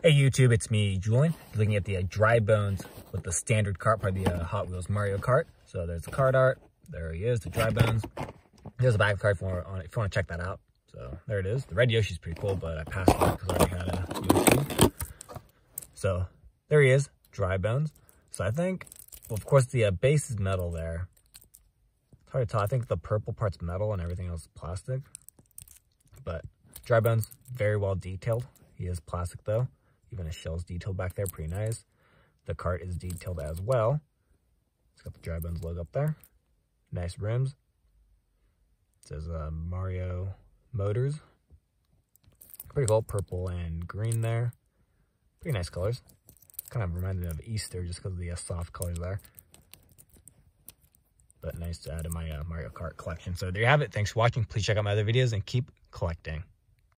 Hey YouTube, it's me, Julian. You're looking at the Dry Bones with the standard cart, part of the Hot Wheels Mario Kart. So there's the card art. There he is, the Dry Bones. There's a back of the card if you want to check that out. So there it is. The red Yoshi's pretty cool, but I passed it because I already had a Yoshi. So there he is, Dry Bones. So I think, well, of course, the base is metal there. It's hard to tell. I think the purple part's metal and everything else is plastic. But Dry Bones, very well detailed. He is plastic though. Even his shell's detailed back there, pretty nice. The cart is detailed as well. It's got the Dry Bones logo up there. Nice rims. It says Mario Motors. Pretty cool, purple and green there. Pretty nice colors. Kind of reminded me of Easter just because of the soft colors there. But nice to add in my Mario Kart collection. So there you have it. Thanks for watching. Please check out my other videos and keep collecting.